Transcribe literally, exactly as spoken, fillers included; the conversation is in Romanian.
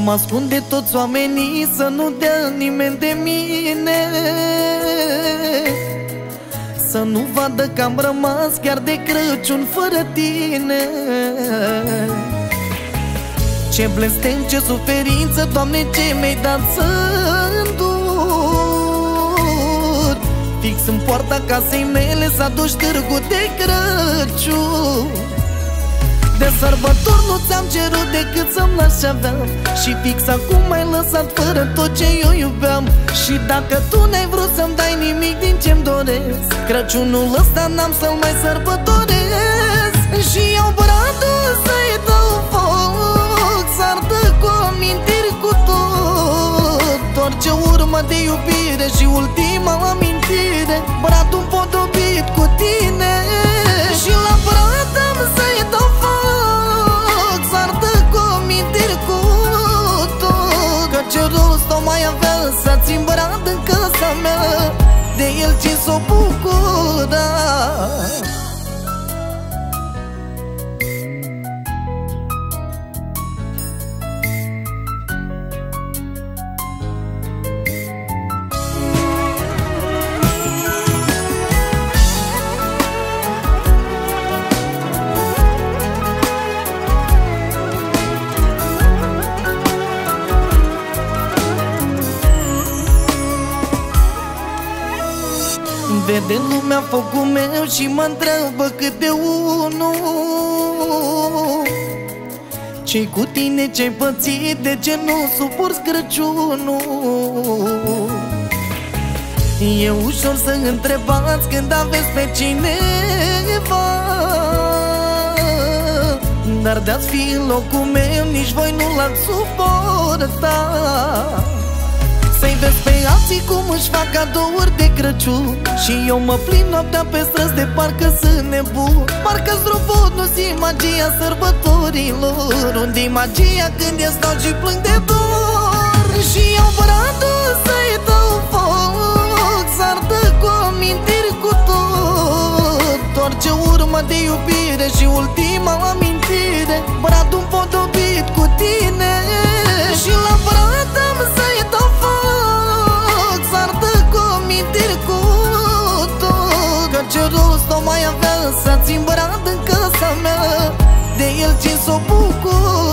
Mă ascunde toți oamenii să nu dea nimeni de mine, să nu vadă că am rămas chiar de Crăciun fără tine. Ce blestem, ce suferință, Doamne, ce mi-ai dat să-mi dur. Fix în poarta casei mele s-a dus târgul de Crăciun. De sărbători nu ți-am cerut decât să-mi lași ce aveam, și fix acum m-ai lăsat fără tot ce eu iubeam. Și dacă tu n-ai vrut să-mi dai nimic din ce-mi doresc, Crăciunul ăsta n-am să-l mai sărbătoresc. Și iau bradul să-i dau foc, s-ardă cu amintiri cu tot, orice urmă de iubire și ultima amintire, bradul împodobit cu tine. Și la brad am să-i dau foc, s-ardă cu amintiri cu tot, că ce rost o mai avea să țin brad în casa mea, de el ce s-o bucura. Vede lumea focul meu și mă întreabă cât de unul. Ce-i cu tine, ce-ai pățit, de ce nu suporți Crăciunul? E ușor să întrebați când aveți pe cineva, dar de-ați fi în locul meu, nici voi nu l-ați suporta. Să-i vezi pe alții cum își fac cadouri de Crăciun, și eu mă plimb noaptea pe străzi de parcă sunt nebun. Parcă-s robot, nu simt magia sărbătorilor, unde-i magia când eu stau și plâng de dor. Și iau bradul să-i dau foc, s-ardă cu amintiri cu tot, orice urmă de iubire și ultima amintire, bradul împodobit cu tine. Și la brad am să-i dau foc, s-ardă cu amintiri cu tot, că ce rost o mai avea să țin brad în casa mea, de el ce s-o bucur.